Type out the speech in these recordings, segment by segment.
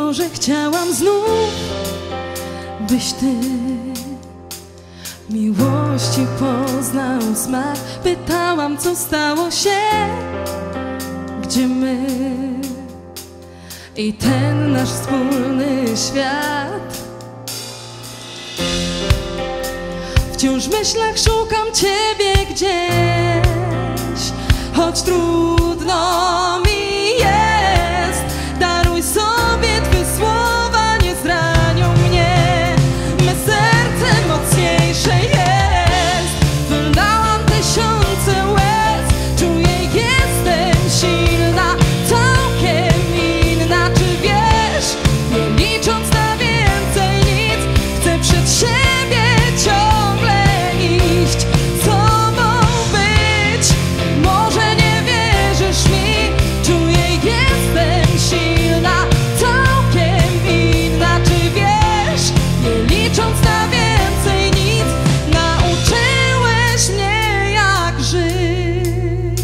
Może chciałam znów, byś ty miłości poznał smak. Pytałam, co stało się, gdzie my i ten nasz wspólny świat. Wciąż w myślach szukam ciebie gdzieś, choć trudno mi jest. Daruj sobie, twe słowa nie zranią mnie. Me serce mocniejsze jest. Wylałam tysiące łez, czuję, jestem silna, całkiem inna. Czy wiesz, nie licząc na więcej nic, chcę przed siebie ciągle iść, sobą być. Może nie wierzysz mi, czuję, jestem silna, całkiem inna. Czy wiesz, nie licząc na więcej nic, nauczyłeś mnie jak żyć.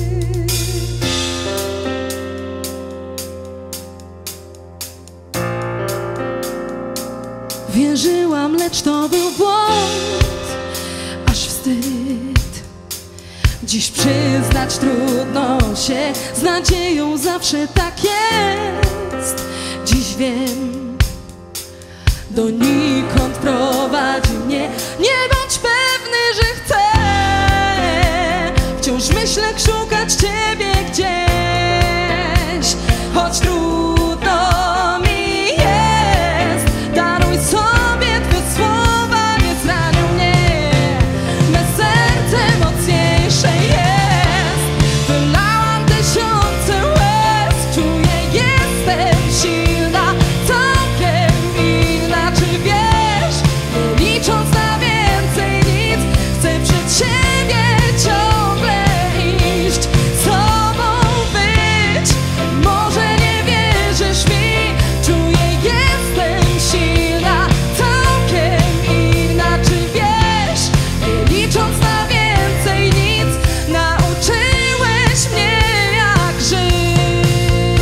Wierzyłam, lecz to był błąd, aż wstyd. Dziś przyznać trudno się, z nadzieją zawsze tak jest. Dziś wiem, donikąd prowadzi mnie. Nie bądź pewny, że chcę wciąż w myślach szukać ciebie gdzieś, choć trudno mi jest. Daruj sobie, twe słowa nie zranią mnie. Me serce mocniejsze jest. Wylałam tysiące łez, czuję, jestem silna, całkiem inna. Czy wiesz, nie licząc na więcej nic, chcę przed siebie ciągle iść, sobą być. Może nie wierzysz mi, czuję, jestem silna, całkiem inna. Czy wiesz, nie licząc na więcej nic, nauczyłeś mnie jak żyć.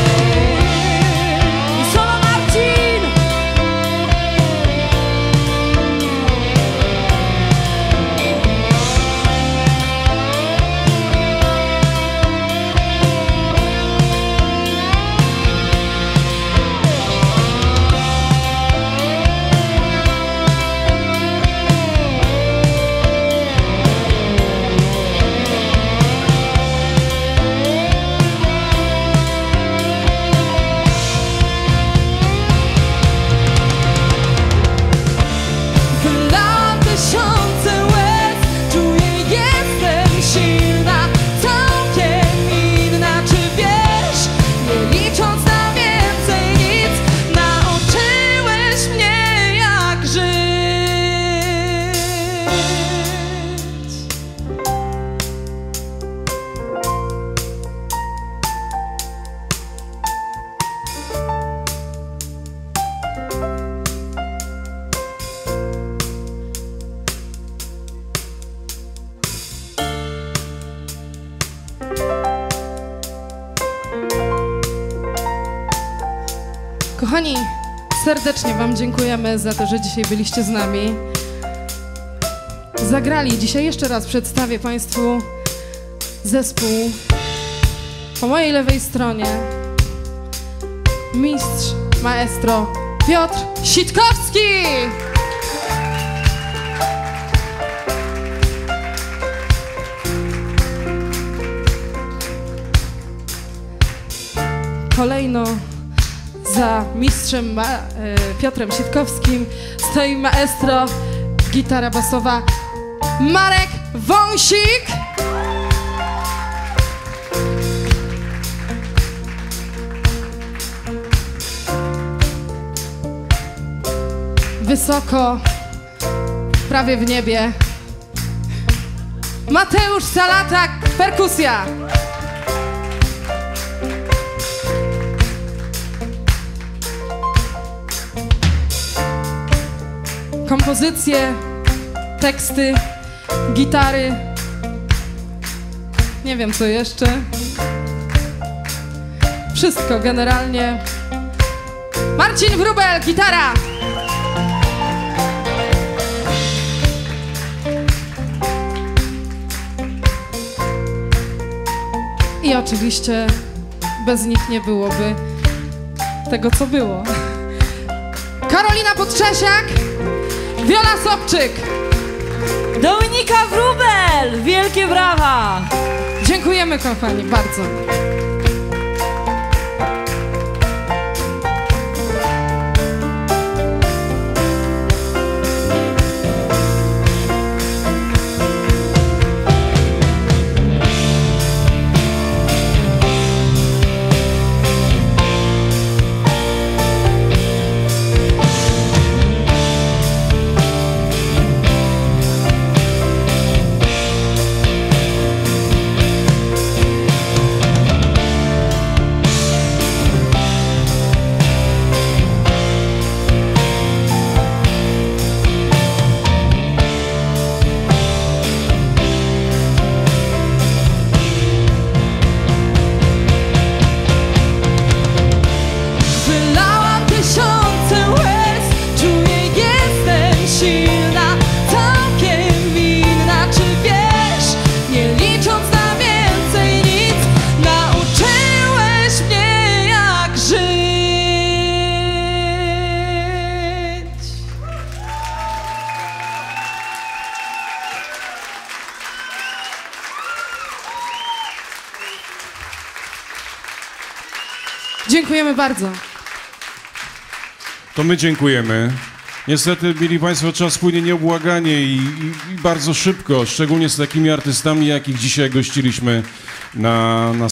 I solo Marcin! Wylałam tysiące łez, czuję, jestem silna, całkiem inna. Czy wiesz, nie licząc na więcej nic, nauczyłeś mnie jak żyć. Kochani, serdecznie wam dziękujemy za to, że dzisiaj byliście z nami. Zagrali. Dzisiaj jeszcze raz przedstawię państwu zespół. Po mojej lewej stronie mistrz, maestro Piotr Sitkowski. Kolejno za mistrzem Piotrem Sitkowskim stoi maestro, gitara basowa Marek Wąsik. Wysoko, prawie w niebie, Mateusz Salatak, perkusja. Kompozycje, teksty, gitary, nie wiem co jeszcze. Wszystko generalnie Marcin Wróbel, gitara. I oczywiście bez nich nie byłoby tego, co było. Karolina Podczesiak, Wiola Sobczyk, Dominika Wróbel, wielkie brawa! dziękujemy, kochani, bardzo. Dziękujemy bardzo. To my dziękujemy. Niestety mieli Państwo czas płynie nieubłaganie i bardzo szybko, szczególnie z takimi artystami, jakich dzisiaj gościliśmy na